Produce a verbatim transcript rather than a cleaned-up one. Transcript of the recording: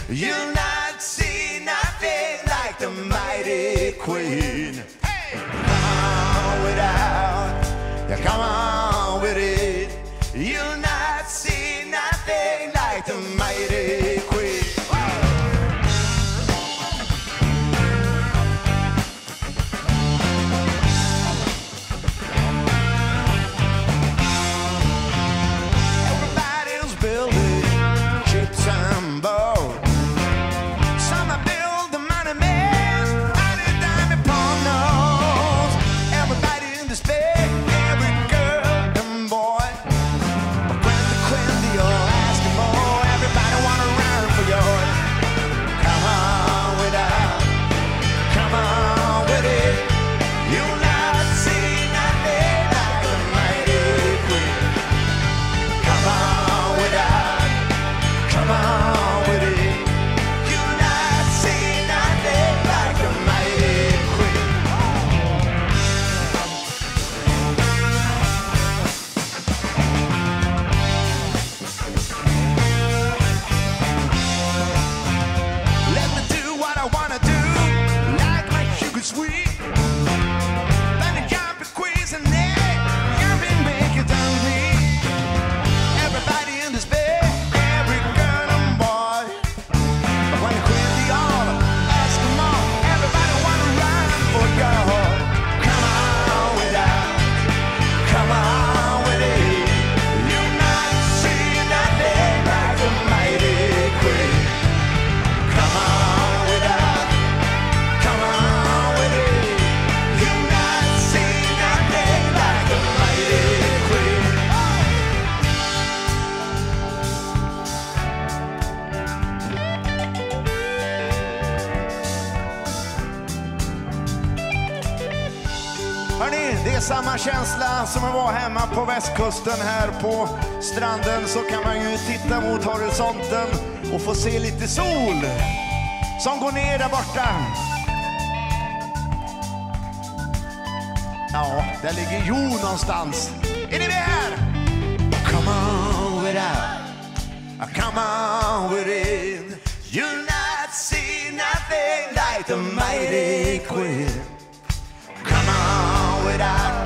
You'll not see nothing like the mighty Queen. Come on without, yeah, come on with it. You'll not see nothing like the mighty Queen. Everybody's building ships and boats. Some are built the money man, and a dime upon nose. Everybody in despair, every girl and boy. But when the queen, the old Eskimo, everybody wanna run for yours. Come on with us, come on with it. You'll not see nothing like the mighty Queen. Come on with us, come on with it. You'll not see nothing like the mighty Queen. Let me do what I wanna do, like my sugar sweet. Then the jumping quiz and then jumping make it on me. Everybody in despair, every girl and boy. But when the queen, the all ask them all, everybody wanna run for God. Come on with us, come on with it. You'll not see nothing like the mighty Queen. Come on with us, come on with it. You'll not see nothing like the mighty Queen. Hörrni, det är samma känsla som att vara hemma på västkusten. Här på stranden så kan man ju titta mot horisonten och få se lite sol som går ner där borta. Ja, där ligger Jo någonstans. Är ni med här? Come on with us, come on with it. You'll not see nothing like the mighty Queen. Come on with us.